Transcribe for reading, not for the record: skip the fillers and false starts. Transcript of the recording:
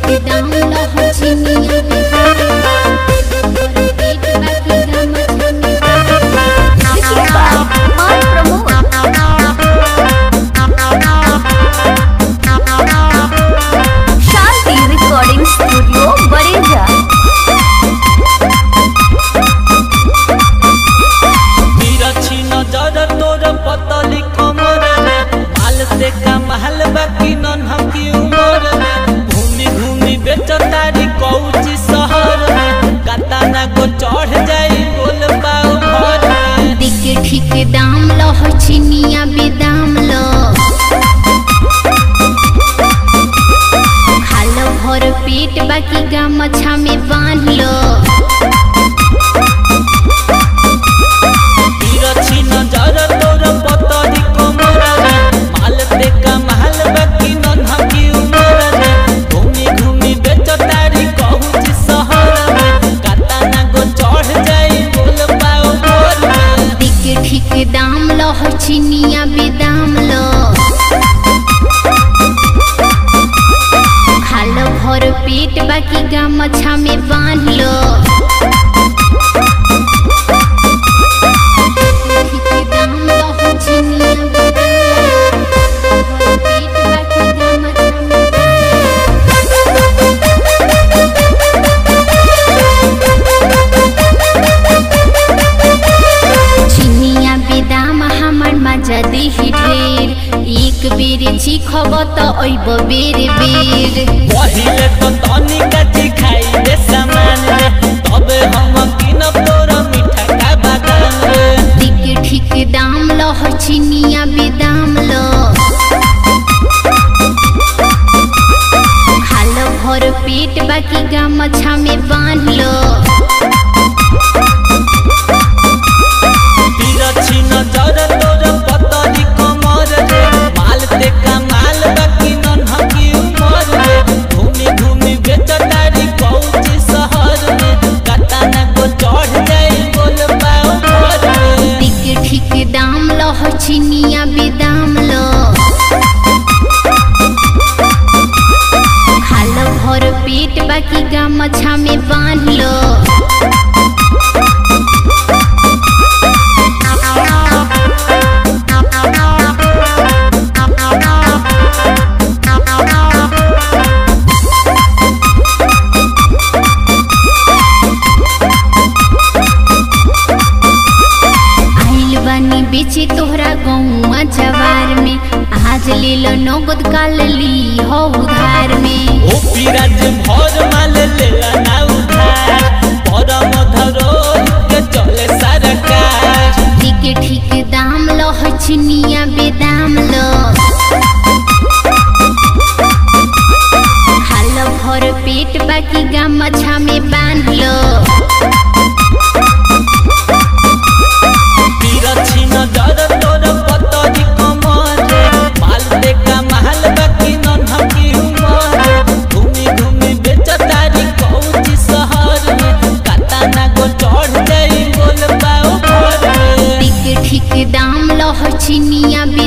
दाम लो हो चिनिया बेदाम लो खालो भर पेट बाकी गमछा में बांध लो दाम लो हो चिनिया बेदाम लो खालो भर पेट बाकी गमछा में बांध लो दाम लो हो चिनिया जदी ही ढेर एक बेर चिखब त ओइब बेर बेर पहिले तो तनी काची खाई दे सामान रे तबे हम किनब तोरा मीठा का बादाम रे ठीक ठीक दाम लो हो चिनिया बेदाम लो खालो भर पेट बाकी गमछा में बांध लो दाम लो हो चिनिया बेदाम लो खालो भर पेट बाकी गमछा में बांध लो बेचे तोहरा गौआ जवार में आज ले लो नगद काल ली हो उधार में ओ पिराज भर माल लेला ना उधार परम धरो के चले सरकार ठीक ठीक दाम लो हो चिनिया बेदाम लो खालो भर पेट बाकी गमछा में बांध लो दाम लो हो चिनिया।